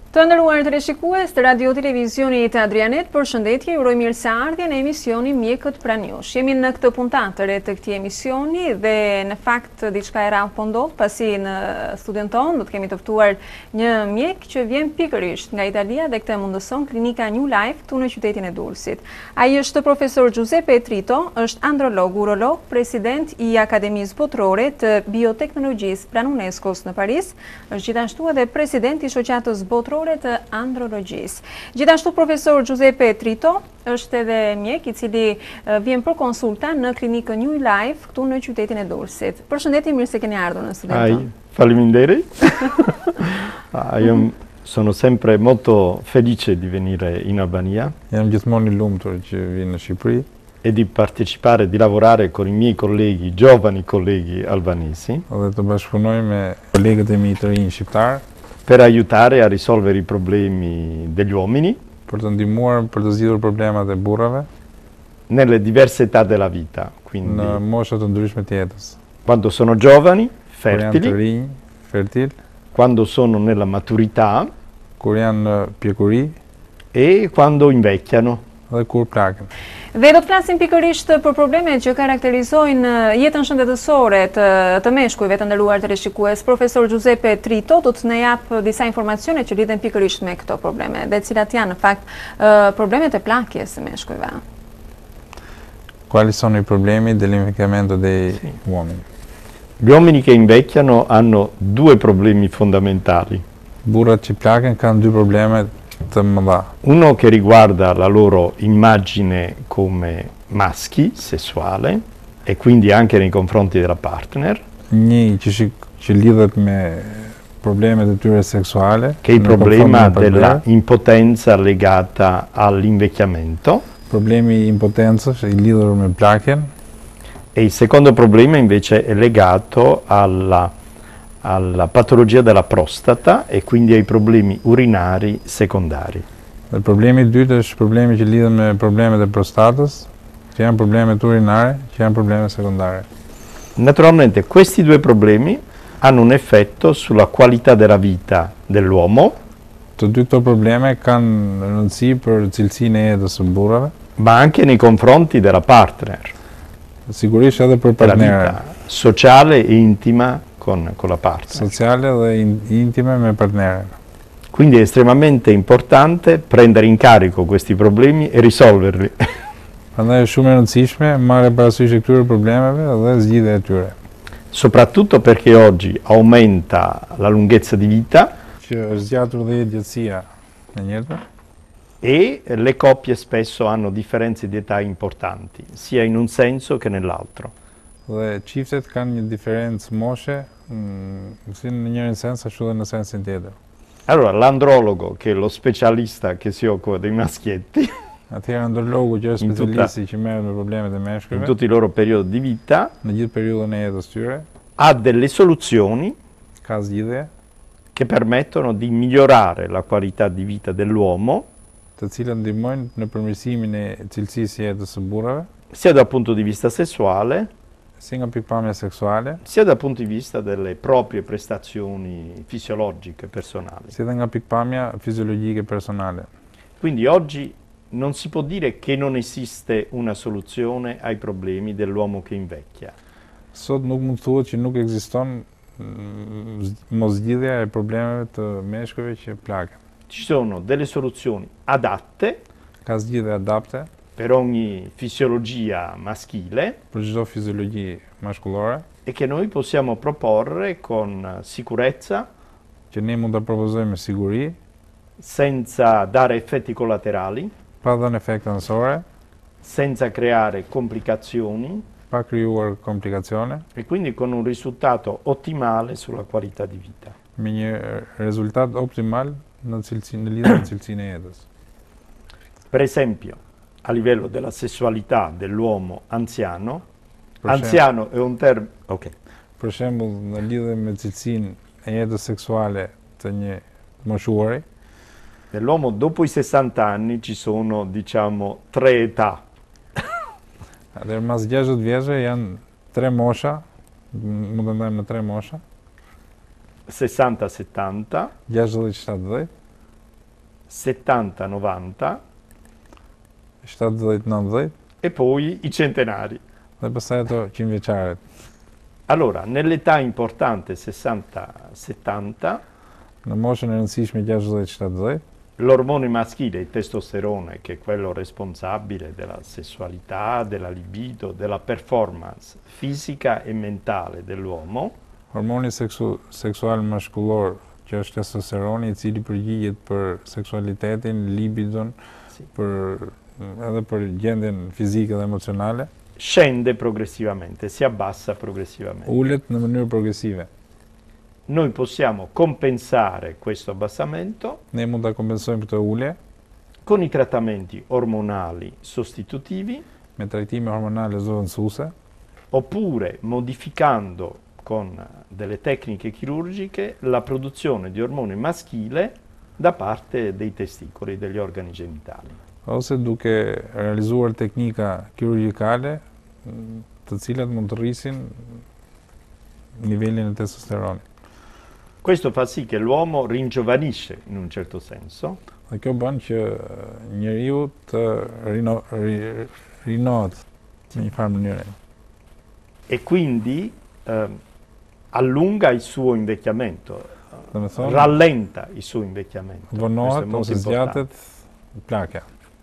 Të nderuar teleshikues të Radio Televizionit Adrianet, përshëndetje, uroj mirëseardhje në emisionin Mjekët pranë jush. Jemi në këtë puntatëre të këtij emisioni dhe në fakt diçka e rrallë po ndodh, pasi në studion tonë do të kemi të ftuar një mjek që vjen pikërisht nga Italia dhe këtë mundëson klinika New Life këtu në qytetin e Durrësit. Ai është profesor Giuseppe Trito, është androlog, urolog, president i Akademisë Botërore të Bioteknologjisë pranë UNESCO-s në Paris, është gjithashtu edhe president i Shoqatës Botërore të andrologjisë. Gjithashtu profesor Giuseppe Trito është edhe mjek i cili vjen për konsulta në klinikën New Life këtu në qytetin e Durrësit. Përshëndetje, mirë se keni ardhur në studio. Faleminderit. Sono sempre molto felice di venire in Albania. Jam gjithmonë i lumtur që vi në Shqipëri. E di partecipare, di lavorare con i miei colleghi, giovani colleghi albanesi. Dhe të bashkëpunoj me kolegët e mi të rinj shqiptar. Per aiutare a risolvere i problemi degli uomini. Për të ndihmuar për të zgjidhur problemat e burrave. Nelle diverse età della vita. Quindi, në mosha të ndryshme të jetës. Quando sono giovani, Kur janë të fertili. rinj, fertil. Quando sono nella maturità. Kur janë në pjekuri. E quando invecchiano. Dhe kur plaken. Dhe do të flasim pikërisht për problemet që karakterizojnë jetën shëndetësore të meshkujve, të nderuar teleshikues. Profesor Giuseppe Trito do të na jap disa informacione që lidhen pikërisht me këto probleme, dhe cilat janë në fakt problemet e plakjes së meshkujve. Quali sono i problemi dell'invecchiamento dei uomini? Gli uomini che invecchiano hanno due problemi fondamentali. Burrat që plaken kanë dy probleme të mëdha. Uno che riguarda la loro immagine come maschi, sessuale, e quindi anche nei confronti della partner. Një që lidhet me problemet e tyre seksuale. Che è il në konfront problema me partner. della impotenza legata all'invecchiamento. Problemi i impotencës i lidhur me plakjen. E il secondo problema invece è legato alla patologia della prostata e quindi ai problemi urinari secondari. Dhe problemi i dytë është problemi që lidhet me problemet e prostatës, që janë problemet urinare, që janë probleme sekondare. Naturalmente questi due problemi hanno un effetto sulla qualità della vita dell'uomo, Të dy këto probleme kanë rëndësi për cilësinë e jetës së burrave, ma anche nei confronti della partner, sigurisht edhe për della partneren, vita sociale e intima con la partner. sociale dhe intime me partneren. Quindi è estremamente importante prendere in carico questi problemi e risolverli. Prandaj është shumë e rëndësishme marrja parasysh e këtyre problemeve dhe zgjidhja e tyre. Soprattutto perché oggi aumenta la lunghezza di vita Që është zgjatur dhe jetësia në njerëzve. e le coppie spesso hanno differenze di età importanti, sia in un senso che nell'altro. Dhe çiftet kanë një diferencë moshe, si në njërin sens ashtu dhe në sensin tjetër. Allora, l'andrologo, che è lo specialista che si occupa dei maschietti, Atëherë andrologu që është In tutta- specialisti që merret me problemet e in meshkujve tutti i loro periodi di vita, në gjithë periudhën e jetës tyre, ha delle soluzioni ka zgjidhje che permettono di migliorare la qualità di vita dell'uomo, të cilat ndihmojnë në përmirësimin e cilësisë së jetës së burrave, sia dal punto di vista sessuale, si nga pikpamja seksuale, sia dal punto di vista delle proprie prestazioni fisiologiche personali. si dhe nga pikpamja fiziologjike personale. Quindi oggi non si può dire che non esiste una soluzione ai problemi dell'uomo che invecchia. Sot nuk mund thuhet që nuk ekziston moszgjidhja e problemeve të meshkujve që plaken. Ci sono delle soluzioni adatte Ka zgjidhje adapte per ogni fisiologia maschile për çdo fiziologji mashkullore, e che noi possiamo proporre con sicurezza, që ne mund ta propozojmë me siguri, senza dare effetti collaterali, pa dhënë efekte anësore, senza creare complicazioni pa krijuar komplikacione, e quindi con un risultato ottimale sulla qualità di vita. me një rezultat optimal në lidhje me cilësinë e jetës. Per esempio, a livello della sessualità dell'uomo anziano, Për anziano è un termine, ok, Për shembull, në lidhje me cilësinë e jetës seksuale të një moshuari, nell'uomo dopo i 60 anni ci sono, diciamo, 3 età. atëherë mas 60 vjeçë janë 3 mosha, mund të ndajmë në 3 mosha, 60-70, 60-70, 70-90 70-90 e poi i centenari. dhe pastaj ato 100 vjeçaret. Allora, nell'età importante 60-70, Në moshën e rëndësishme 60-70, l'ormone maschile, il testosterone, che è quello responsabile della sessualità, della libido, della performance fisica e mentale dell'uomo, hormoni seksual mashkullor, që është testosteroni, i cili përgjigjet për seksualitetin, libidon, sì, edhe për gjendjen fizike dhe emocionale, scende progressivamente, si abbassa progressivamente. ulet në mënyrë progresive. Noi possiamo compensare questo abbassamento Ne mund ta kompensojmë këtë ulje con i trattamenti ormonali sostitutivi me trajtime hormonale zëvendësuese, oppure modificando con delle tecniche chirurgiche la produzione di ormone maschile da parte dei testicoli, degli organi genitali. ose duke realizuar teknika kirurgjikale të cilat mund të rrisin nivelin e testosteronit. Questo fa sì che l'uomo ringiovanisce in un certo senso Dhe kjo bën që njeriu të rinohet në një farë mënyre. e quindi allunga il suo invecchiamento, Dhe me thonë, rallenta il suo invecchiamento. Questo è vonohet molto ose importante. zgjatet plakja.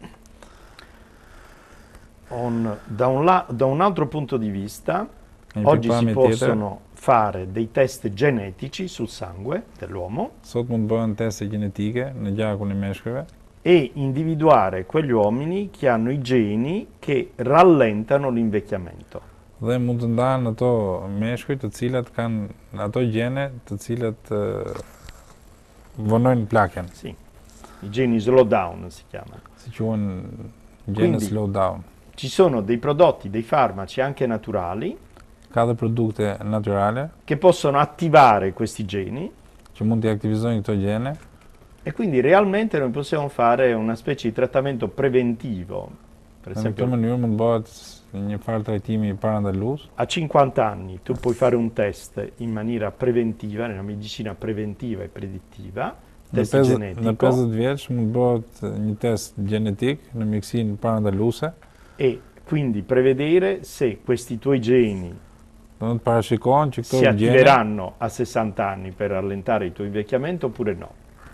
Da un altro punto di vista, Një oggi si pikpamje tjetër, possono fare dei test genetici sul sangue dell'uomo sot mund bëhen teste gjenetike në gjakun e meshkujve e individuare quegli uomini che hanno i geni che rallentano l'invecchiamento. dhe mund të ndahen ato meshkuj të cilat kanë ato gjene të cilat vonojnë plakjen, Sì, i geni slowdown si chiamano. si quhen gjene Quindi- slow down. Ci sono dei prodotti, dei farmaci anche naturali Ka dhe produkte natyrale che possono attivare questi geni që mund t'i aktivizojnë këto gjene e quindi realmente noi possiamo fare una specie di trattamento preventivo. Per dhe në këtë esempio, mënyrë mund bëhet një farë trajtimi parandalus. a 50 anni tu puoi fare un test in maniera preventiva, nella medicina preventiva e predittiva, Në test 50 genetico, në 50 vjeç mund bëhet një test gjenetik në mjekësinë parandaluese, e quindi prevedere se questi tuoi geni do të parashikohen që si këto gjene attiveranno a 60 anni per rallentare il tuo invecchiamento oppure no.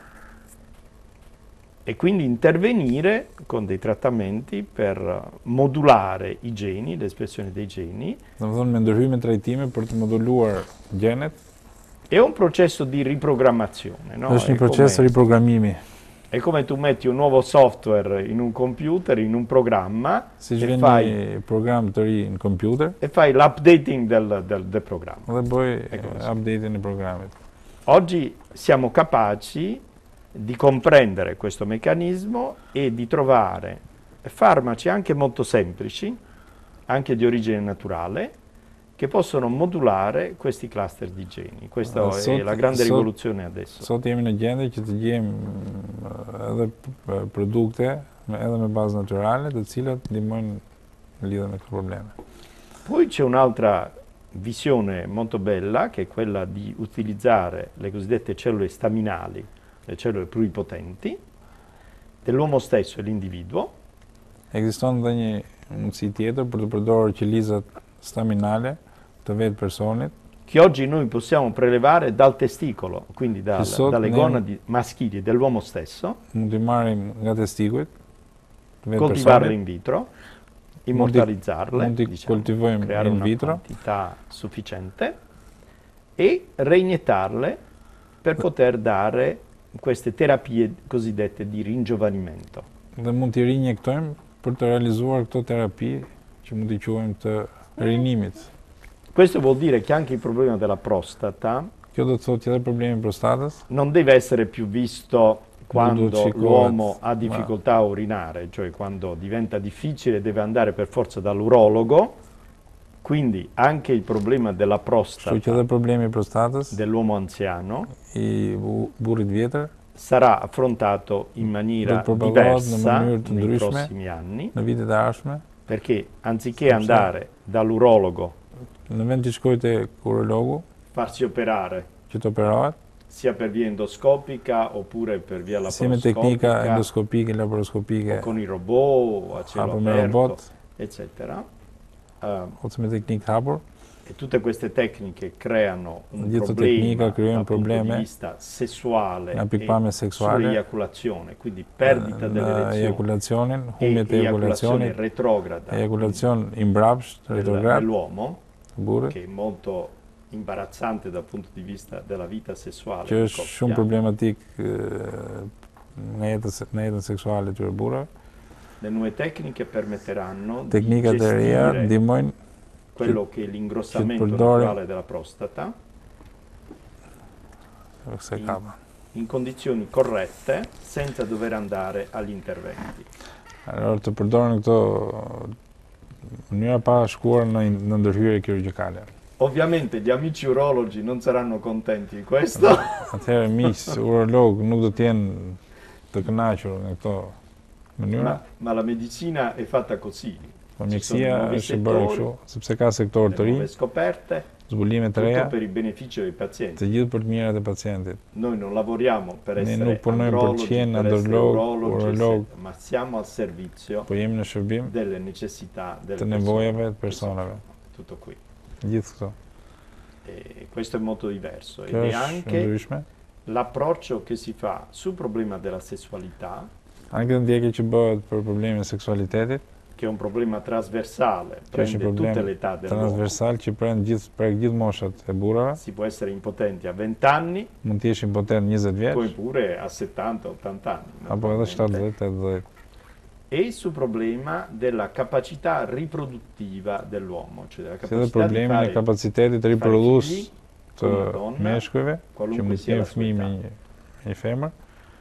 E quindi intervenire con dei trattamenti per modulare i geni, l'espressione dei geni. domethënë me ndërhyjme trajtime për të moduluar gjenet. È un processo di riprogrammazione, no? Është një proces riprogramimi. È come tu metti un nuovo software in un computer, in un programma, Siç e vjen fai, një program të ri në kompjuter e fai l'updating del programma. dhe bëj Ecco così. update-in e programit. Oggi siamo capaci di comprendere questo meccanismo e di trovare farmaci anche molto semplici, anche di origine naturale, che possono modulare questi cluster di geni. Questa è la grande rivoluzione adesso. Sot jemi në gjendje që të gjejmë edhe produkte edhe me bazë natyrale, të cilat ndihmojnë në lidhje me këto probleme. Poi c'è un'altra visione molto bella, che è quella di utilizzare le cosiddette cellule staminali, le cellule pluripotenti, dell'uomo stesso e l'individuo, Ekziston edhe një mundësi tjetër për të përdorur qelizat staminale të vetë personit, che oggi noi possiamo prelevare dal testicolo, quindi dalle ne- gonadi maschili dell'uomo stesso, mund t'i marrim nga testikujt të vetë coltivarle personit, in vitro, immortalizzarle, mund t'i diciamo, coltivojmë creare in una vitro. quantità sufficiente e reinietarle per poter dare queste terapie cosiddette di ringiovanimento. Dhe mund t'i rinjektojmë për të realizuar këto terapi që mund t'i quajmë të rinimit. Questo vuol dire che anche il problema della prostata Kjo do të thotë që edhe problemi i prostatës non deve essere più visto quando Ducicoat, l'uomo ha ma- difficoltà a urinare, cioè quando diventa difficile deve andare per forza dall'urologo, quindi anche il problema della Kështu që edhe prostata problemi i prostatës dell'uomo anziano i burrit vjetër sarà affrontato in maniera Do të përballohet në diversa mënyrë të nei ndryshme. prossimi anni, në vitet e ardhshme, perché anziché andare dall'urologo, në vend të shkojë te urologu farsi operare që të operohet, sia per via endoscopica oppure per via Si me teknika endoskopike, laparoskopike, o con i robot a cielo apo me aperto, robot, eccetera. ose me teknik hapur. E tutte queste tecniche creano un Gjithë problema teknika krijojnë dal punto di probleme vista sessuale nga pikpamja e seksuale, sull'eiaculazione, quindi perdita në dell'erezione ejakulacionin, e humbje të eiaculazione ejakulacionit, retrograda ejakulacion i mbrapsht, retrograd, dell'uomo, burrit, che è molto imbarazzante dal punto di vista della vita sessuale që di është coppia. shumë problematik në jetën seksuale të burrave. Le nuove tecniche permetteranno di Teknikat e reja gestire ndihmojnë quello che è l'ingrossamento përdorim- naturale della prostata kësaj kapa. in condizioni corrette senza dover andare agli interventi. Allora të përdoren këto mënyra pa shkuar në ndërhyrje kirurgjikale. Ovviamente gli amici urologi non saranno contenti di questo, Atëherë miq urolog nuk do të jenë të kënaqur në këto mënyra. ma la medicina è fatta così. Po Ci sono mjekësia nuovi është e bërë settori, kështu, sepse ka sektorë le të rinj, nuove scoperte, zbulime të tutto reja, per il beneficio dei pazienti. të gjithë për të mirat e pacientit. Noi non lavoriamo per Ne essere nuk punojmë për andrologi, qenë per essere androlog, urologi, urolog, eccetera, ma siamo al servizio po jemi në shërbim delle necessità delle të persone. nevojave të personave. Tutto qui. Gjithë këto. E questo è molto diverso ed Kjo è është anche ndryshme. l'approccio che si fa sul problema della sessualità, Anche ndjekje që bëhet për problemin e seksualitetit, che è un problema trasversale, që është një prende tutte problem le età dell'uomo. transversal që prek gjithë moshat e burrave, Si può essere impotenti a 20 anni, mund të jesh impotent 20 poi vjeç, pure a 70-80 anni. apo edhe naturalmente. 70-80. E sul problema della capacità riproduttiva dell'uomo, cioè della Si edhe capacità di problemin e fare, kapacitetit fare riprodhues figli të con una donna, meshkujve, që qualunque mund të sia la jenë sua fëmijë età. me një femër.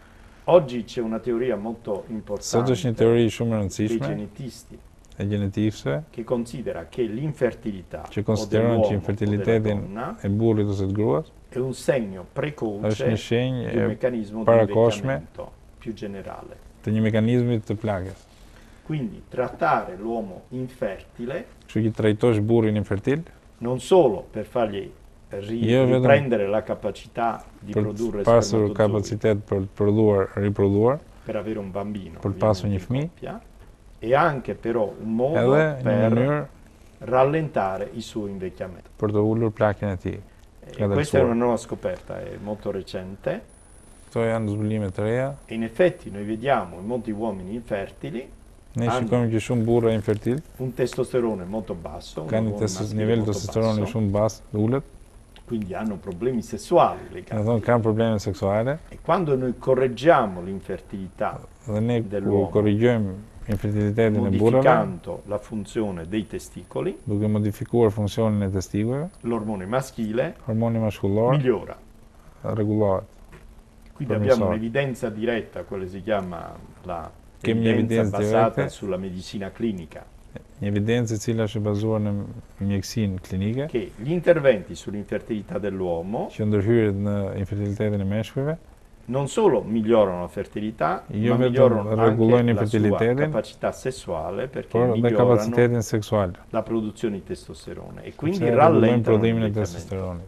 Oggi c'è una teoria molto Sot është një importante teori shumë e dei rëndësishme genetisti e gjenetikësve che considera che l'infertilità që o konsideron dell'uomo që o della infertilitetin donna e burrit ose të gruas è un segno është precoce një shenjë di un e meccanismo di parakoshme invecchiamento più generale. të një mekanizmi të plagës. Quindi trattare l'uomo infertile Kështu që trajtosh burrin infertil non solo per fargli Io vedo- riprendere la capacità di për produrre të pasur spermatozoi kapacitet për të riprodhuar, per avere un bambino per passu ovviamente, një in fëmijë. coppia, e anche però un modo edhe një per mënyrë rallentare il suo invecchiamento. për të ulur plakjen e tij. E questa è una nuova scoperta, è molto recente Këto janë zbulime të reja. e in effetti noi vediamo in molti uomini infertili Ne Hanno- shikojmë që shumë burra infertil un testosterone molto basso, un kanë ormone maschile nivel molto testosteroni basso, shumë bas, ulët, quindi hanno problemi sessuali do legati. të thonë kanë probleme seksuale, E quando noi correggiamo l'infertilità dhe ne Dell'uomo. ku korrigjojmë infertilitetin e burrave, modificando la funzione dei testicoli, duke modifikuar funksionin e testikujve, l'ormone maschile hormoni maskullor migliora. rregullohet. Quindi Permesso. abbiamo un'evidenza diretta, quella si chiama la Kemi evidenza evidenze basata dirette. sulla medicina clinica, Një evidencë e cila është e bazuar në mjekësinë klinike, che gli interventi sull'infertilità dell'uomo që ndërhyrjet në infertilitetin e meshkujve, non solo migliorano la fertilità, Io ma vedo migliorano regoloni anche la sua infertilitetin, capacità sessuale perché por dhe migliorano kapacitetin seksual. la produzione di testosterone e quindi Sepse rregullojnë rallentano prodhimin e l'invecchiamento. testosteronit.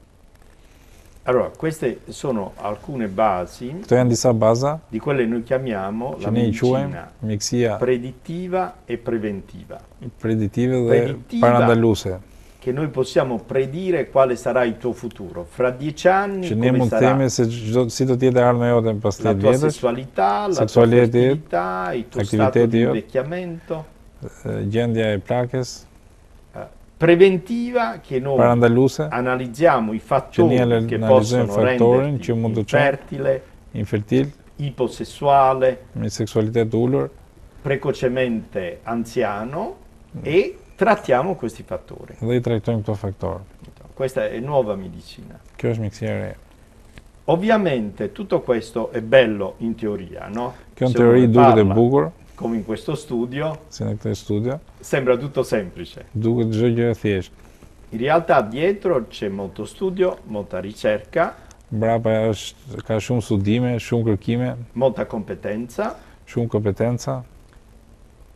Allora, queste sono alcune basi Këto janë disa baza di quelle noi chiamiamo la që ne i quajmë medicina mjekësia predittiva e preventiva, preditive dhe Preditiva. parandaluese, che noi possiamo predire quale sarà il tuo futuro. Fra 10 anni që ne come mund të sarà themi se si do të jetë ardhmja jote pas la 10 tua vjetësh, sessualità, la tua Sessualità, fertilità, il tuo stato attività di io. invecchiamento. gjendja e plakës, Preventiva che noi parandaluese, analizziamo i fattori ne che analizzojmë possono faktorin renderti që mund të çojë infertile, infertil, iposessuale, me seksualitet të ulur, precocemente anziano e trattiamo questi fattori. dhe i trajtojmë këto faktorë. Questa è nuova medicina. Kjo është mjekësia e re. Ovviamente tutto questo è bello in teoria, no? Kjo në Se uno teori ne duket e parla, bukur, come in questo studio, si në këtë studio, sembra tutto semplice. duket çdo gjë e thjeshtë. In realtà dietro c'è molto studio, molta ricerca, Mbrapa ka shumë studime, shumë kërkime, molta competenza shumë kompetenca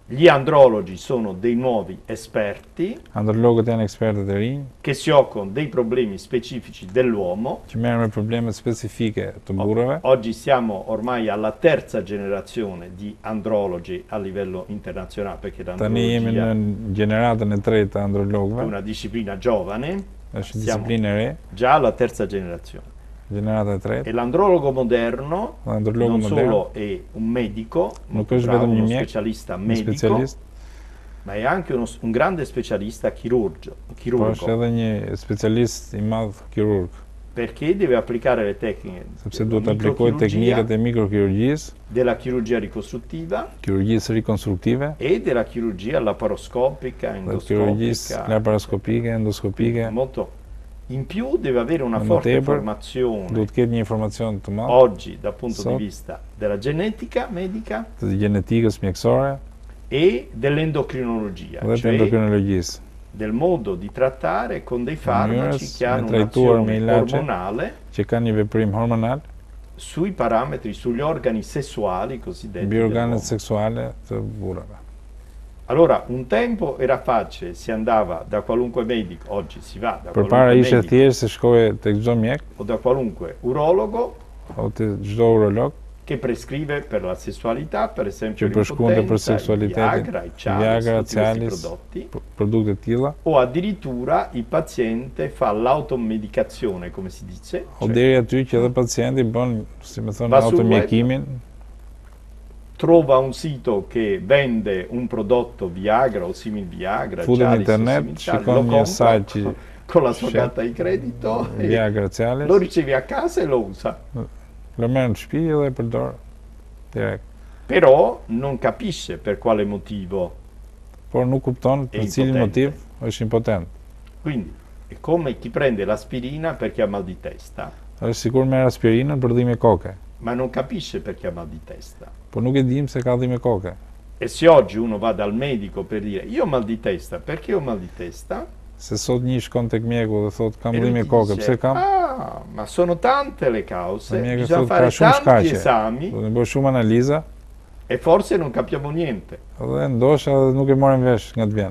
Gli andrologi sono dei nuovi esperti Andrologët janë ekspertë të rinj che si occupano dei problemi specifici dell'uomo. që merren me problemet specifike të burrave. Oggi siamo ormai alla terza generazione di andrologi a livello internazionale, perché Tani jemi l'andrologia në gjeneratën e tretë të è andrologëve. una disciplina giovane, Është siamo disiplinë e re, già alla terza generazione. gjenerata e tretë. E l'andrologo moderno Andrologu non modern solo è un medico, nuk molto është bravo, vetëm një uno mjek, specialista një medico, specialist, ma è anche un grande specialista por është chirurgo, edhe një specialist i madh chirurg, perché deve applicare le tecniche sepse della duhet të aplikojë microchirurgia, teknikat e mikrokirurgjisë, della chirurgia ricostruttiva kirurgjisë rikonstruktive, e della chirurgia laparoscopica, dhe kirurgjisë endoscopica. laparoskopike, endoskopike. Molto. In più deve avere una Ma forte notevole, formazione Duhet ketë një informacion të madh oggi dal punto Sot. di vista della genetica medica të gjenetikës mjekësore e dell'endocrinologia, dhe të cioè endokrinologjisë. del modo di trattare con dei farmaci Mënyrës che me hanno trajtuar me un'azione ilacce ormonale që kanë një veprim hormonal sui parametri, sugli organi sessuali cosiddetti mbi organet dell'uomo. seksuale të burrave. Allora, un tempo era facile, si andava da qualunque medico, oggi si va da Përpara qualunque ishte medico thjesht se shkoje tek çdo mjek o da qualunque urologo o te çdo urolog che prescrive per la sessualità, per esempio që përshkruante për l'impotenza, il seksualitetin, Viagra, i Cialis, Viagra, tutti questi Cialis, prodotti, produkte të tilla, o addirittura il paziente fa l'automedicazione, come si dice, o cioè deri aty që edhe pacienti bën, si më thon, Va sul automjekimin, trova un sito che vende un prodotto Viagra o simil Viagra, futet në Cialis o internet, simil Cialis, shikon lo një compra sajt që con la sua Scelta. carta di credito e Viagra, Cialis, lo ricevi a casa e lo usa. lo merr në shtëpi dhe e përdor direkt. Però non capisce per quale motivo. Por nuk kupton È për cilin impotente. motiv është impotent. Quindi è come chi prende l'aspirina perché ha mal di testa, Është sikur merr aspirinën për dhimbje koke, ma non capisce perché ha mal di testa. por nuk e dim se ka dhimbje koke. E se oggi uno va dal medico per dire io ho mal di testa, perché ho mal di testa? Se sot një shkon tek mjeku dhe thot kam E lui dhimbje ti koke, dice, pse kam? ah, ma sono tante le cause, Ma mjekët bisogna thot ka fare shumë tanti shkaqe. esami Do të bëj shumë analiza e forse non capiamo niente. dhe ndoshta edhe nuk e morën vesh nga të vjen.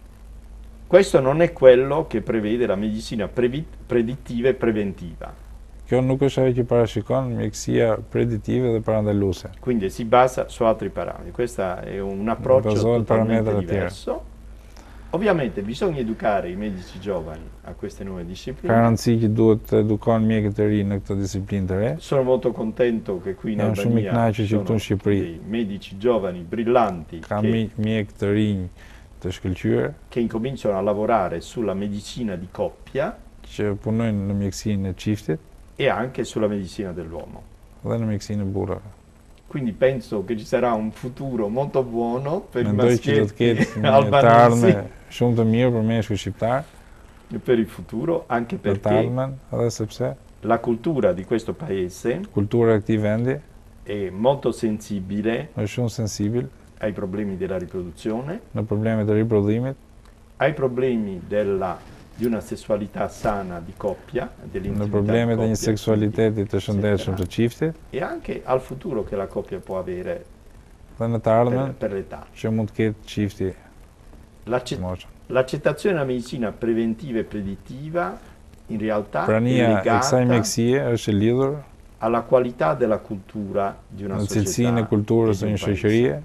Questo non è quello che prevede la medicina predittiva e preventiva. Kjo nuk është ajo që parashikon mjekësia preditive dhe parandaluese. Quindi si basa su altri parametri. Questo è un approccio Bazohet totalmente parametri të tjerë. diverso. Ovviamente bisogna educare i medici giovani a queste nuove Ka discipline. rëndësi që duhet të edukon mjekët e ri në këtë disiplinë të re. Sono molto contento che qui in Jam shumë i Albania kënaqur ci që këtu sono në Shqipëri dei medici giovani brillanti ka che mjekë të rinj të shkëlqyer che incominciano a lavorare sulla medicina di coppia që punojnë në mjekësinë e çiftit e anche sulla medicina dell'uomo. dhe në mjekësinë e burrave. Quindi penso che ci sarà un futuro molto buono per i Mendoj që do të ketë maschietti një të albanesi ardhme shumë të mirë për meshkuj shqiptar, e per il futuro, anche për të perché ardhmen, edhe sepse la cultura di questo paese kultura e këtij vendi è molto sensibile është shumë sensibil ai problemi della riproduzione, në problemet e riprodhimit, ai problemi di una sessualità sana di coppia, në dell'intimità di problemet e një coppia, seksualiteti të shëndetshëm të çiftit e anche al futuro che la coppia può avere dhe në të ardhmen per l'età. që mund të ketë çifti moshën. L'accettazione della medicina preventiva e predittiva in realtà è Prania e kësaj legata mjekësie është e lidhur alla qualità della cultura di una në società cilësinë e kulturës e së di un një paese. shoqërie.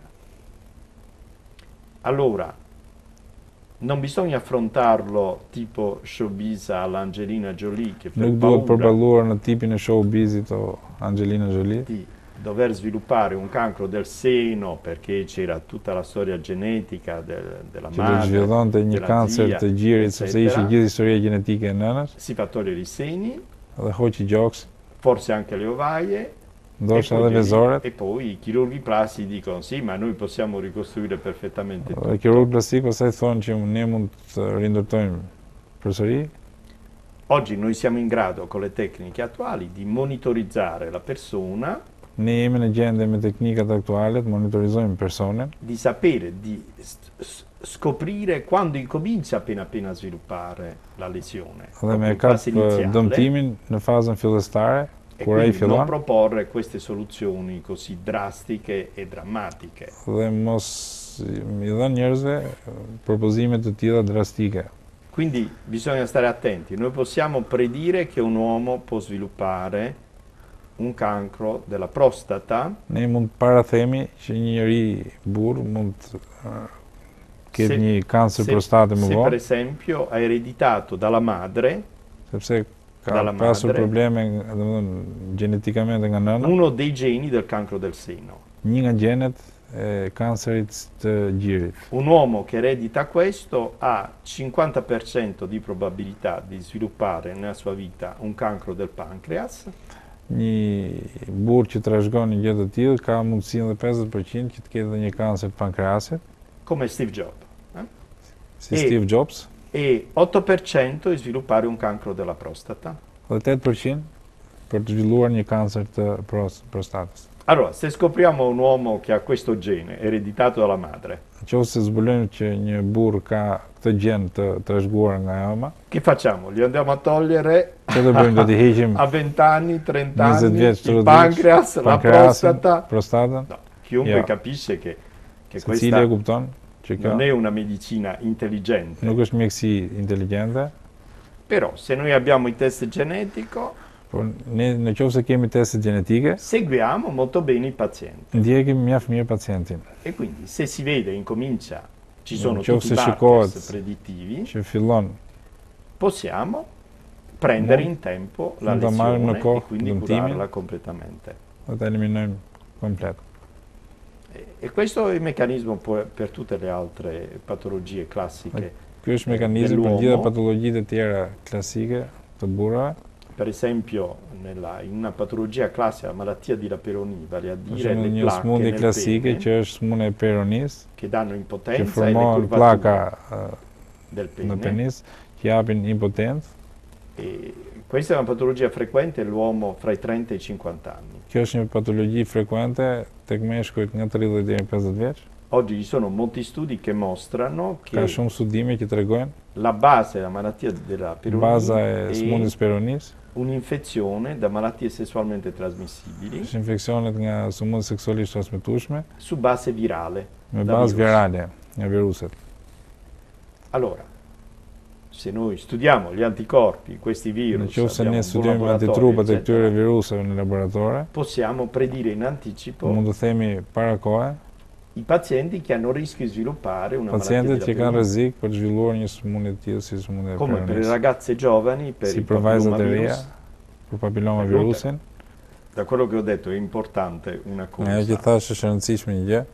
Allora, non bisogna affrontarlo tipo showbiz all'Angelina Jolie che per Nuk duhet paura përballuar në tipin e showbizit o Angelina Jolie, di dover sviluppare un cancro del seno perché c'era tutta la storia genetica della që do të madre, zhvillonte një della kancer zia, të gjirit sepse ishte eccetera. gjithë historia gjenetike e nënës Si fa togliere i seni, dhe hoqi gjoks, forse anche le ovaie, ndoshta e edhe poi, vezoret. e poi i chirurghi plastici dicono sì, ma noi possiamo ricostruire perfettamente Dhe tutto. kirurg plastik pastaj thonë që ne mund të rindërtojmë përsëri. Oggi noi siamo in grado con le tecniche attuali di monitorizzare la persona, Ne jemi në gjendje me teknikat aktuale të monitorizojmë personin, di sapere, di scoprire quando incomincia appena a sviluppare la lesione. dhe Proprio me in kap fase iniziale, dëmtimin në fazën fillestare, E kur ai quindi non fillon proporre queste soluzioni così drastiche e drammatiche. dhe mos i dhënë njerëzve propozime të tilla drastike. Quindi bisogna stare attenti. Noi possiamo predire che un uomo può sviluppare un cancro della prostata Ne mund të parathemi që një njeri burr mund të ketë një kancer prostate më se per vonë, esempio ha ereditato dalla madre sepse ka dalla pasur madre probleme, domethënë gjenetikamente nga nëna, uno dei geni del cancro del seno. një nga gjenet e kancerit të gjirit. Un uomo che eredita questo ha 50% di probabilità di sviluppare nella sua vita un cancro del pancreas, Një burr që trashëgon një gjë të tillë ka mundësinë edhe 50% që të ketë edhe një kancer pankreasit, come Steve Jobs, si Steve Jobs, e 8% di sviluppare un cancro della prostata. dhe 8% për të zhvilluar një kancer të prostatës. Allora, se scopriamo un uomo che ha questo gene ereditato dalla madre, Nëse zbulojmë që një burr ka këtë gjen të trashëguar nga ema, che facciamo? Gli andiamo a togliere që do bëjmë, do t'i heqim a 20 anni, 30 20 anni, vjeç, il 30 pancreas, la pankreasin, prostata. prostatën. No, chiunque Ja. capisce che Secili questa e kupton që kjo non è una medicina intelligente, nuk është mjekësi inteligjente, però se noi abbiamo il test genetico, por ne në qoftë se kemi testet gjenetike, seguiamo molto bene il paziente ndjekim mjaft mirë pacientin. e quindi se si vede, incomincia, ci sono Ciò tutti i se si markers coat- predittivi, Që fillon possiamo prendere Mund- in tempo la mund ta marrim në lesione kohë e quindi dëmtimin. curarla completamente. dhe ta eliminojmë komplet. E questo è il meccanismo poi per tutte le altre patologie classiche. Ky është mekanizmi për dell'uomo. gjitha patologjitë e tjera klasike të burrave. Per esempio, in una patologia classica, la malattia di Laperoni, vale a Për dire shembull, le një placche smundje nel klasike pene, që është smundja e peronis, che danno që impotenza e le formohen curvature pllaka del në pene. penis, që japin impotencë. E questa è una patologia frequente nell'uomo fra i 30 e i 50 anni. Kjo është një patologji frekuente tek meshkujt nga 30 deri në 50 vjeç. Oggi ci sono molti studi che mostrano Ka che shumë studime që tregojnë la base della malattia della baza e Peyronie smundjes è peronis, un'infezione da malattie sessualmente trasmissibili është infeksionet nga sëmundje seksualisht transmetueshme su base virale. me Da bazë virus. virale nga viruset. Allora, se noi studiamo gli anticorpi, questi virus, Nëse abbiamo ne un buon studiojmë laboratorio, antitrupat e eccetera, këtyre viruseve në laboratore, possiamo predire in anticipo mund të themi para kohe, i pazienti che hanno rischio di sviluppare una malattia pacientët që della kanë Peyronie, rrezik për të zhvilluar një sëmundje të tillë si sëmundja e come per le peronis. ragazze giovani, per Si il për vajzat e reja, papillomavirus. për papilloma Per virusin. Da quello che ho detto è importante una Ajo që cosa, thash është e rëndësishme një gjë,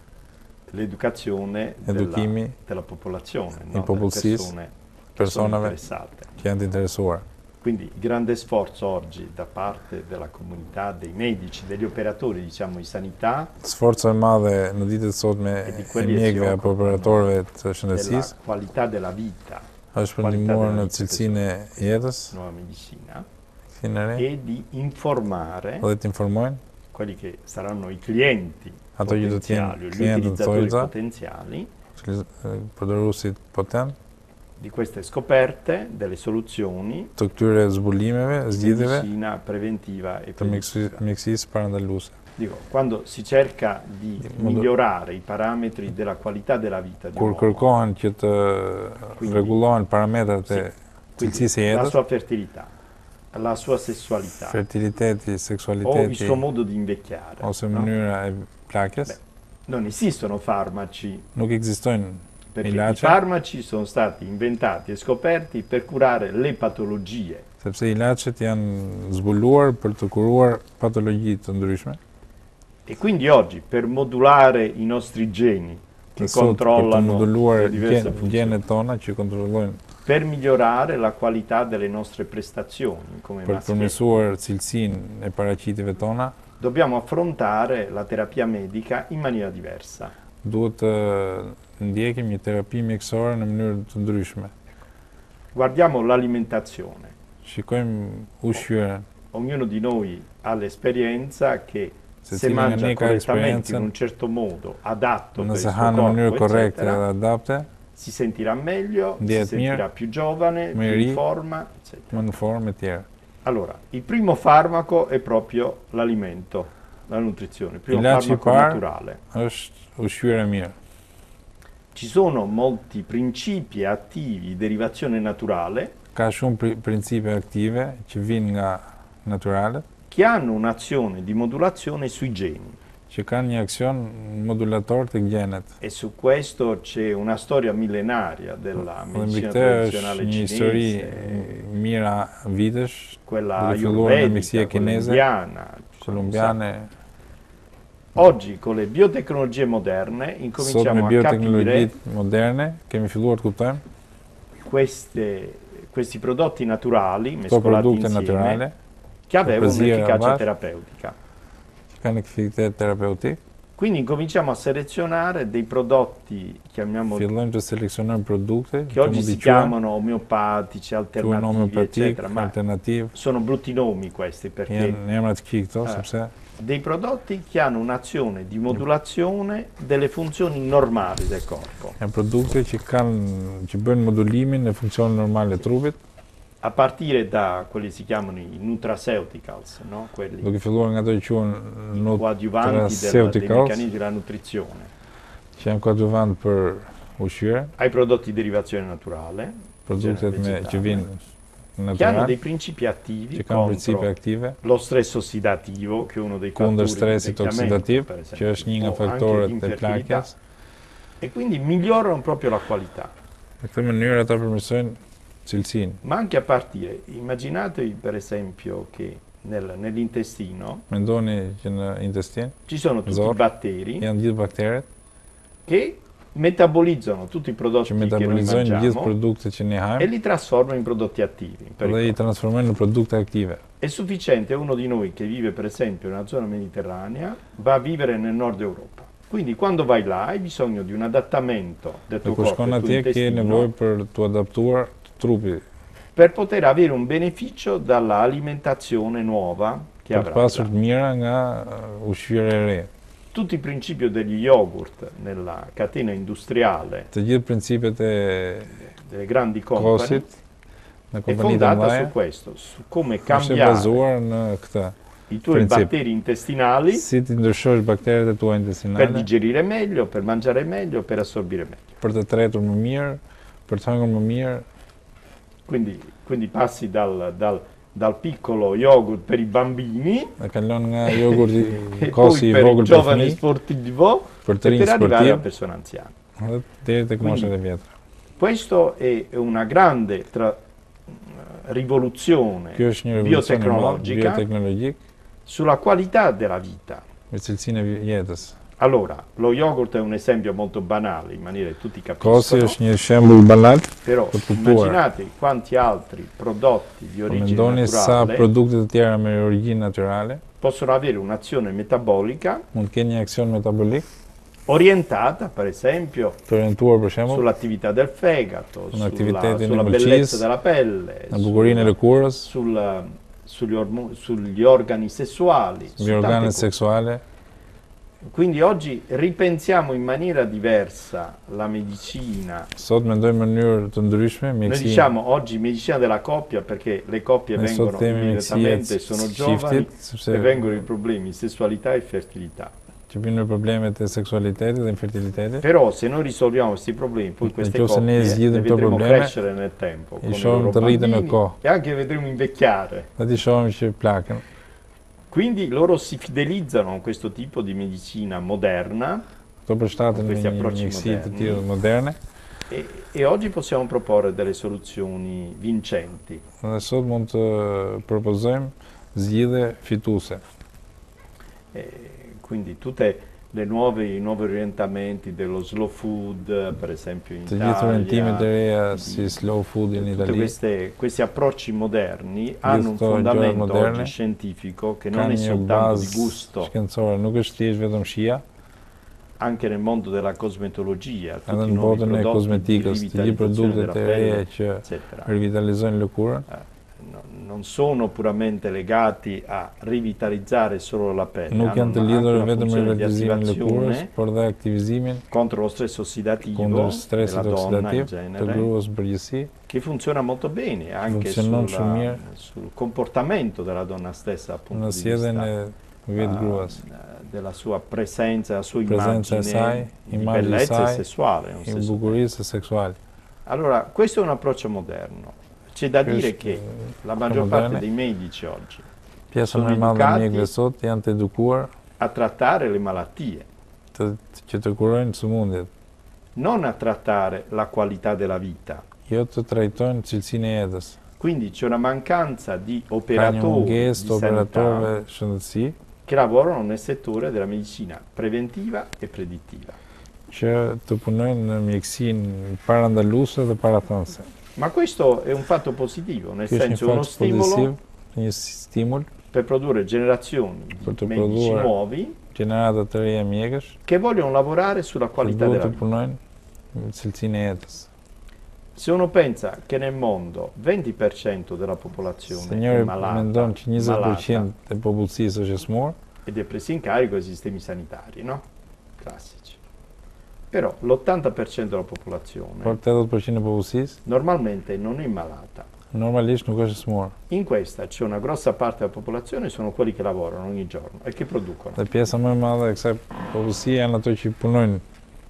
l'educazione edukimi della popolazione, i no? Delle popullsisë, persone che sono personave interessate. që janë të interesuar. Quindi il grande sforzo oggi da parte della comunità, dei medici, degli operatori, diciamo, di sanità, Sforca e madhe në ditët sotme E di e quelli che si mjekëve apo occupano operatorëve të della shëndetësisë qualità della vita, është për qualità ndihmuar della në vita, cilësinë e jetës, nuova medicina, këthin e re, e di informare dhe të informojnë quelli che saranno i clienti ato që do të jenë potenziali, gli klientët utilizzatori thojza, potenziali përdoruesit potent, di queste scoperte, delle soluzioni të këtyre zbulimeve, di zgjidhjeve medicina preventiva e të predittiva. mjekësisë parandaluese. Dico, quando si cerca di modo- migliorare i parametri della qualità della vita di un Kur uomo, kërkohen që të Quindi- rregullohen parametrat e quindi cilësisë e la jetës, sua fertilità, la sua sessualità fertiliteti, o il seksualiteti suo modo di invecchiare, ose no? mënyra e plakjes, Beh, non esistono farmaci, nuk ekzistojnë perché i Ilace. farmaci sono stati inventati e scoperti per curare le patologie, sepse ilaçet janë zbuluar për të kuruar patologji të ndryshme. e quindi oggi per modulare i nostri geni che Dhe sot, për të controllano moduluar le diverse gjenet funzioni, tona që kontrollojnë per migliorare la qualità delle nostre prestazioni come për të maschietti, përmirësuar cilësinë e paraqitjeve tona, dobbiamo affrontare la terapia medica in maniera diversa. duhet të ndjekim një terapi mjekësore në mënyrë të ndryshme. Guardiamo l'alimentazione. Shikojmë ushqyerjen, Ognuno di noi ha l'esperienza che se secili nga mangia ne ka correttamente in eksperiencën, un certo modo, adatto per il nëse suo ha në mënyrë corpo, korrekte eccetera, dhe adapte, si sentirà meglio, si Ndihet sentirà mirë, più giovane, më più i ri, in forma, eccetera. më në formë e tjera. Allora, il primo farmaco è proprio l'alimento, la nutrizione, il primo Ilaçi i farmaco parë naturale. është ushqyera mirë. Ci sono molti principi attivi di derivazione naturale Ka shumë principe aktive që vinë nga naturalet, che hanno un'azione di modulazione sui geni. që kanë një aksion modulator të gjenet. E su questo c'è una storia millenaria della Dhe mbi medicina këtë është tradizionale një histori cinese, mira vitesh, quella duke filluar nga mjekësia ayurvedica, quella kineze, indiana. kolumbiane. Oggi con le biotecnologie moderne Sot me incominciamo a biotehnologjitë capire moderne kemi filluar të kuptojmë questi prodotti naturali këto mescolati produkte insieme naturale che avevano Poesia, un'efficacia Abbas. terapeutica. që kanë efektivitet terapeutik. Quindi incominciamo a selezionare dei prodotti, chiamiamoli, Fillojmë të seleksionojmë produkte che oggi si chiamano omeopatici, quhen alternativi, homeopatik, eccetera, ma alternativ. sono brutti nomi questi perché Janë emra të këqij këto, Eh. sepse dei prodotti che hanno un'azione di modulazione delle funzioni normali del corpo, janë produkte që bëjnë modulimin e funksionit normal të trupit, a partire da quelli si chiamano i nutraceuticals, no? Quelli duke filluar nga ato që quhen coadiuvanti dei nutraceuticals, meccanismi della nutrizione, që janë koadjuvant për ushqyerën, ai prodotti di derivazione naturale, produktet që vinë che hanno natyral, dei principi attivi që kanë principe contro aktive, lo stress ossidativo, che è uno dei kundër fattori stresit di invecchiamento, oksidativ, per që esempio, është një nga o anche faktorët e infertilità. plakjes. E quindi migliorano proprio la qualità. Në këtë mënyrë ata përmirësojnë cilësinë. Ma anche a partire, immaginatevi per esempio che nell'intestino Mendoni që në intestin ci sono tutti i Zor. batteri janë gjithë bakteret che metabolizzano tutti i prodotti që che noi metabolizojnë gjithë mangiamo produktet që ne e hajmë li trasformano in prodotti attivi. Per dhe il i corpo. transformojnë në produkte aktive. È sufficiente uno di noi che vive per esempio nella zona mediterranea va a vivere nel nord Europa. Quindi quando vai là hai bisogno di un adattamento del Dhe tuo kur corpo, shkon del tuo atje ke nevojë intestino, për të adaptuar trupi, per poter avere un beneficio dall'alimentazione nuova che për të avrai. pasur là. të mira nga ushqyera e re. Tutto il principio degli yogurt nella catena industriale Të gjithë principet e delle grandi company kosit në è kompanitë e fondata mëdha su questo, su come është e cambiare bazuar në këtë. i tuoi principio. batteri intestinali Si ti ndryshosh bakteret e tua per intestinale digerire meglio, per mangiare meglio, per assorbire meglio. për të tretur më mirë, për të hëngur më mirë. Quindi passi dal piccolo yogurt per i bambini Dhe kalon nga jogurti e kosi poi i per il vogël për giovane fëmijë, sportivo për të e rinj per arrivare alla sportiv, persona anziana. dhe deri tek moshat e vjetra. Questo è una grande rivoluzione Kjo është një revolucion i madh biotecnologica bioteknologjik sulla qualità della vita. me cilësinë e jetës. Allora, lo yogurt è un esempio molto banale, in maniera che tutti Kosi capiscono, është një shembull banal, però per kuptuar. immaginate quanti altri prodotti di po origine mendoni sa naturale produkte të tjera me origjinë natyrale possono avere un'azione metabolica mund të kenë një aksion metabolik orientata, per esempio, të orientuar për shembull sull'attività del fegato, Sull'attività sulla del bellezza mulcis, della pelle, në bukurinë e lëkurës, sugli organi sessuali, su mbi tante organet cose. seksuale. Quindi oggi ripensiamo in maniera diversa la medicina. Sot mendojmë në mënyrë të ndryshme Noi mjekësinë. diciamo oggi medicina della coppia perché le coppie Ne sot vengono themi immediatamente, mjekësia sono e giovani çiftit, sepse e vengono i problemi sessualità e fertilità. që vinë problemet e seksualitetit dhe infertilitetit. Però se noi risolviamo questi problemi, poi queste Nëse ne coppie zgjidhim le këto vedremo probleme, crescere nel tempo i con i shohim loro të rriten në bambini kohë. e anche vedremo invecchiare. Dhe ti shohim që plakën. Quindi loro si fidelizzano a questo tipo di medicina moderna Këto përshtaten në questi një approcci mjekësi të moderni. tillë moderne. e oggi possiamo proporre delle soluzioni vincenti. Dhe sot mund të propozojmë zgjidhje fituese. Quindi tutte i nuovi orientamenti dello slow food, per esempio in Të gjithë orientimet e Italia, reja si slow food in tutti Itali questi approcci moderni hanno un Gjithë këto gjëra fondamento moderne oggi scientifico che non kanë è një soltanto di bazë gusto, shkencore, nuk është thjesht vetëm shija, anche nel mondo della cosmetologia, edhe tutti i në nuovi botën e prodotti di kozmetikës, të gjithë rivitalizzazione produktet della e reja pelle, që eccetera. rivitalizojnë lëkurën. non sono puramente legati a rivitalizzare solo la pelle, Nuk janë të hanno lidhur anche una vetëm me funzione di revitalizimin e lëkurës, attivazione por dhe aktivizimin contro lo stress ossidativo kundër stresit della donna in oksidativ të genere, gruas në përgjithësi, che funziona molto bene anche Funzionon shumë mirë. sul comportamento della donna stessa, dal punto në di sjelljen vista e vetë gruas. della sua presenza, la sua Presenza e immagine saj, di immagine e bellezza e saj, sessuale. nello I stesso tempo. bukurisë seksuale. Allora, questo è un approccio moderno. C'è da dire Questo che la è maggior moderno. parte dei medici oggi Pjesa Sono më e madhe e edukati. mjekëve sot janë të edukuar a trattare le malattie, që të kurojnë sëmundjet, non a trattare la qualità della vita. jo të trajtojnë cilësinë e jetës. Quindi c'è una mancanza di Ka një operatori mungesë di të sanità operatorëve shëndetësi che lavorano nel settore della medicina preventiva e predittiva. që të punojnë në mjekësinë parandaluese dhe parathënëse. Ma questo è un fatto positivo, nel Ky është një senso uno fakt stimolo pozitiv, një stimul per produrre generazioni Per di të medici prodhuar nuovi gjenerata të reja mjekësh che vogliono lavorare sulla që qualità duhet della të vita. punojnë në cilësinë e jetës. Se uno pensa che nel mondo 20% della Se popolazione è njëri malata, mendon që 20% malata e popullsisë është e smur, ed è presa in carico ai sistemi sanitari, no? Classici. Però l'80% della popolazione por 80% e popullsisë normalmente non è malata. normalisht nuk është e smur. In questa c'è una grossa parte della popolazione, sono quelli che lavorano ogni giorno e che producono. Dhe pjesa më e madhe e kësaj popullsie janë ato që punojnë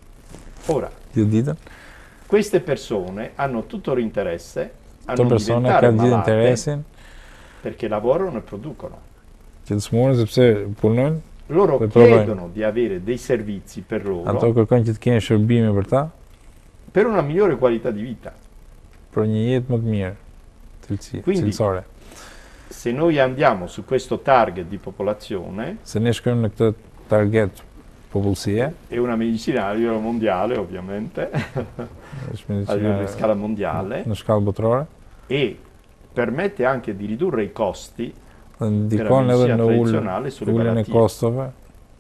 Ora, gjithë ditën. queste persone hanno tutto l'interesse a Këto non persona diventare kanë gjithë malate interesin perché lavorano e producono. që të smuren sepse punojnë, Loro Le provare. chiedono di avere dei servizi per loro ato kërkojnë që të kenë shërbime për ta, per una migliore qualità di vita. për një jetë më të mirë, Quindi- cilësore. Se noi andiamo su questo target di popolazione, Se ne shkojmë në këtë target popullsie, è una medicina a livello mondiale ovviamente, është a livello di medicina scala mondiale, në shkallë botërore, e permette anche di ridurre i costi dhe della ndikon edhe medicina në tradizionale sulle ullën e malattie. kostove.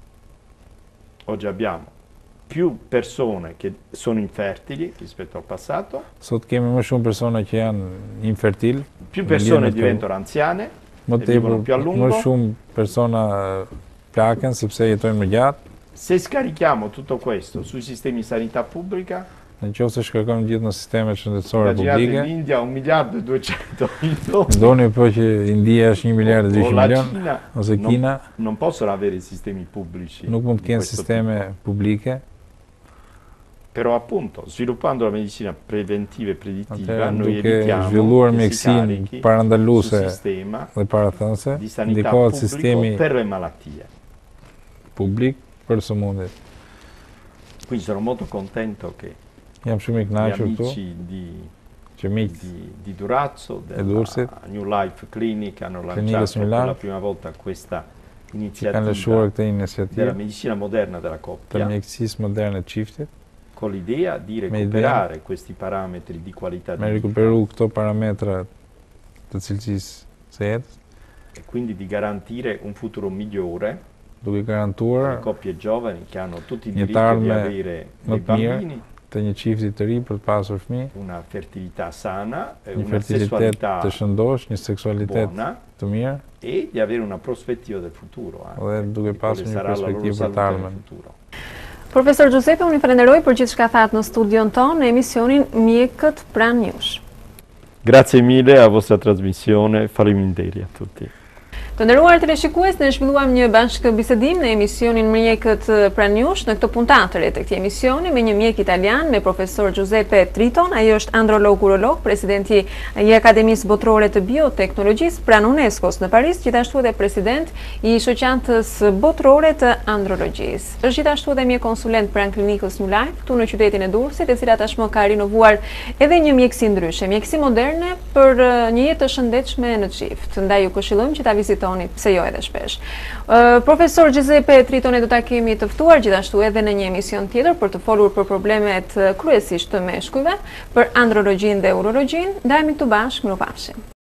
Oggi abbiamo più persone che sono infertili rispetto al passato, Sot kemi më shumë persona që janë infertil, più Në persone lidhje me diventano anziane, më E vivono più a tepër lungo. më shumë persona plaken sepse jetojnë më gjatë. se scarichiamo tutto questo sui sistemi di sanità pubblica, Në qoftë se shkarkojmë gjithë në sistemet shëndetësore immaginate publike, l'India 1.200.000.000 ndoni po që India është 1 miliard e o 200 la milion, Cina ose non- Kina, non possono avere sistemi pubblici nuk mund të di kenë questo sisteme tipo. publike. Però appunto sviluppando la medicina preventiva e predittiva Atëherë, noi duke evitiamo zhvilluar che si mjekësinë carichi sul parandaluese sistema dhe parathënëse, di sanità ndikohet pubblico sistemi per le malattie. publik për sëmundjet. Quindi sono molto contento che Jam shumë i gli kënaqur këtu amici që miqt di Durazzo, della Durrësit, New Life Clinic hanno Clinicës lanciato New per la Life, prima volta questa që kanë iniziativa lëshuar këtë della iniciativë medicina moderna della të coppia mjekësisë moderne të çiftit, con l'idea di recuperare questi parametri di qualità me di vita rikuperu këto parametra të cilësisë së jetës, e quindi di garantire un futuro migliore duke alle garantuar coppie giovani che hanno tutti il Një diritto di tarme avere më dei të mirë, bambini, të një çifti të ri për të pasur fëmijë, una fertilità sana, një una fertilitet sessualità të shëndosh, një seksualitet buona të mirë, e di avere una prospettiva del futuro, dhe duke di pasur quale një sarà la loro perspektivë për salute të nel ardhmen. futuro. Profesor Giuseppe, unë i falenderoj për gjithë shka thatë në studion tonë në emisionin Mjekët pranë jush. Grazie mille a vostra trasmissione, faleminderit a tutti. Të nderuar teleshikues, ne zhvilluam një bashkë bisedim në emisionin Mjekët pranë jush në këtë puntatër e të këtij emisioni me një mjek italian, me profesor Giuseppe Triton. Ai është androlog urolog, presidenti i Akademisë Botërore të Bioteknologjisë pranë UNESCO-s në Paris, gjithashtu edhe president i shoqatës botërore të andrologjisë. Është gjithashtu edhe mjek konsulent pranë klinikës New Life këtu në qytetin e Durrësit, e cila tashmë ka rinovuar edhe një mjekësi ndryshe, mjekësi moderne për një jetë të shëndetshme në çift. Ndaj ju këshillojmë që ta vizitoni, pse jo edhe shpesh. Profesor Giuseppe Triton do ta kemi të ftuar gjithashtu edhe në një emision tjetër për të folur për problemet kryesisht të meshkujve, për andrologjinë dhe urologjinë. Ndajemi këtu bashkë, mirupafshim.